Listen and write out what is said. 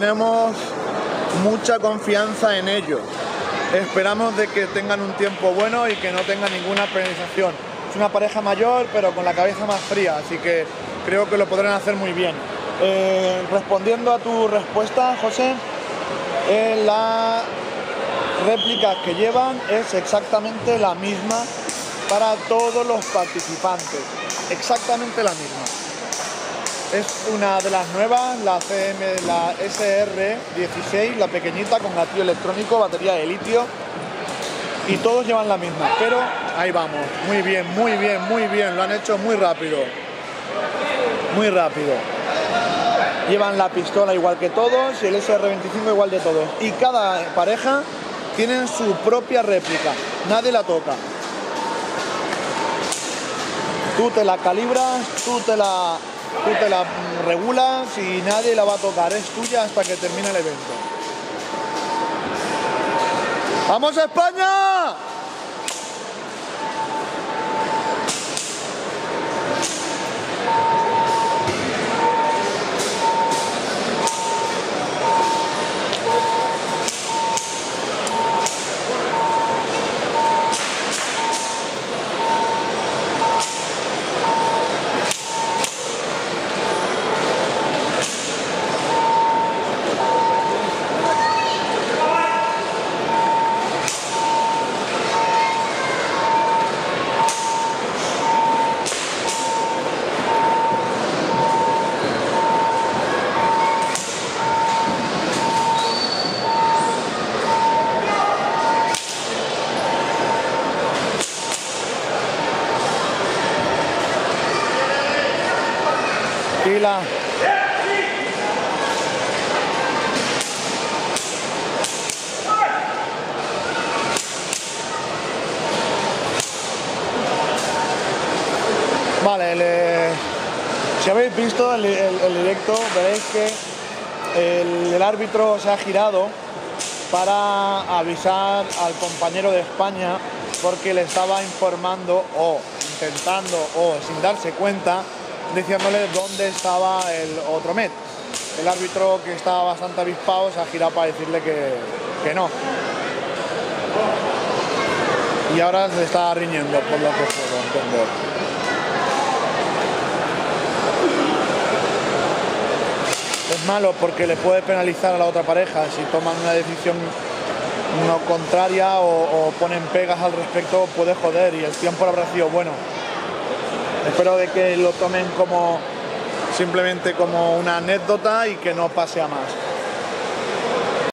tenemos mucha confianza en ellos. Esperamos de que tengan un tiempo bueno y que no tengan ninguna penalización. Es una pareja mayor, pero con la cabeza más fría, así que creo que lo podrán hacer muy bien. Respondiendo a tu respuesta, José, la réplica que llevan es exactamente la misma para todos los participantes, exactamente la misma. Es una de las nuevas, la SR16, la pequeñita con gatillo electrónico, batería de litio, y todos llevan la misma, pero ahí vamos, muy bien, muy bien, muy bien, lo han hecho muy rápido, muy rápido. Llevan la pistola igual que todos y el SR25 igual de todos, y cada pareja tienen su propia réplica, nadie la toca. Tú te la calibras, tú te la regulas y nadie la va a tocar, es tuya hasta que termine el evento. ¡Vamos a España! Tranquila. Vale, si habéis visto el directo, veréis que el árbitro se ha girado para avisar al compañero de España porque le estaba informando o intentando o sin darse cuenta diciéndole dónde estaba el otro Met. El árbitro, que estaba bastante avispado, se ha girado para decirle que no. Y ahora se está riñendo, por lo que puedo entender. Es malo porque le puede penalizar a la otra pareja si toman una decisión no contraria o ponen pegas al respecto, puede joder, y el tiempo habrá sido bueno. Espero de que lo tomen como simplemente como una anécdota y que no pase a más.